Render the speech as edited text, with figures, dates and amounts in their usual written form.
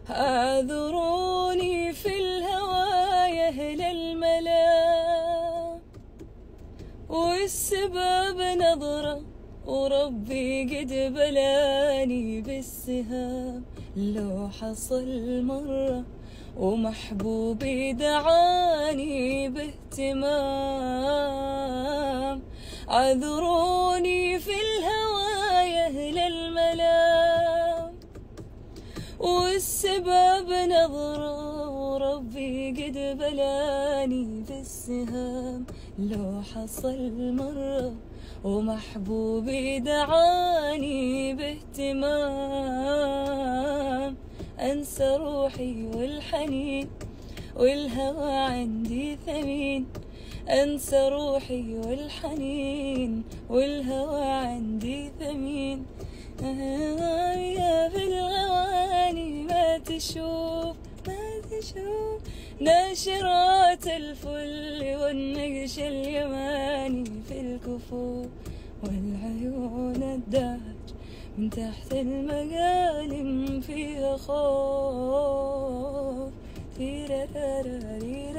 اعذروني في الهوى يا أهل الملا، والسبب نظرة وربي قد بلاني بالسهام. لو حصل مرة ومحبوبي دعاني باهتمام، عذروني في الهوى يا أهل الملا، والسبب نظرة وربي قد بلاني بالسهام. لو حصل مرة ومحبوبي دعاني باهتمام، أنسى روحي والحنين والهوى عندي ثمين. أنسى روحي والحنين والهوى عندي ثمين. يا في الغواني ما تشوف ناشرات الفل والنقش اليماني في الكفوف، والعيون الدهج من تحت المقالم فيها خوف.